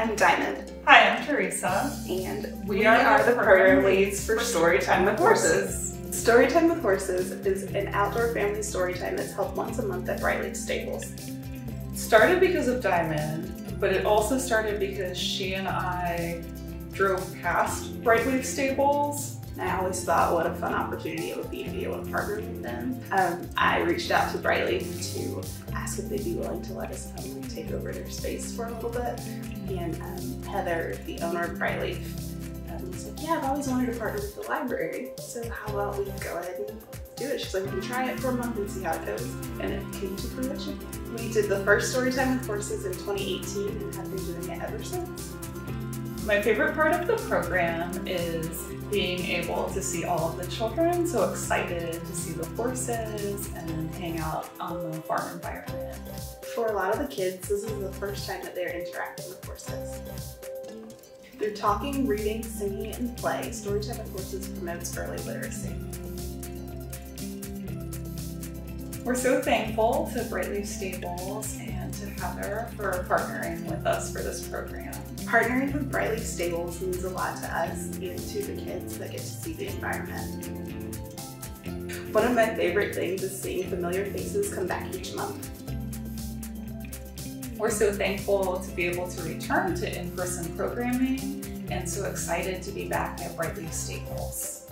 I'm Diamond. Hi, I'm Teresa. And we are the program leads for Storytime with Horses. Storytime with Horses is an outdoor family storytime that's held once a month at Bright Lake Stables. It started because of Diamond, but it also started because she and I drove past Bright Lake Stables. I always thought what a fun opportunity it would be to be able to partner with them. I reached out to Bright Lake to ask if they'd be willing to let us come and take over their space for a little bit. And Heather, the owner of Bright Lake, was like, yeah, I've always wanted to partner with the library, so how about we go ahead and do it? She's like, we can try it for a month and see how it goes. And it came to fruition. We did the first Storytime with Horses in 2018 and have been doing it ever since. My favorite part of the program is being able to see all of the children so excited to see the horses and hang out on the farm environment. For a lot of the kids, this is the first time that they're interacting with horses. Through talking, reading, singing, and play, Storytime with Horses promotes early literacy. We're so thankful to Bright Lake Stables and to Heather for partnering with us for this program. Partnering with Bright Lake Stables means a lot to us and to the kids that get to see the environment. One of my favorite things is seeing familiar faces come back each month. We're so thankful to be able to return to in-person programming and so excited to be back at Bright Lake Stables.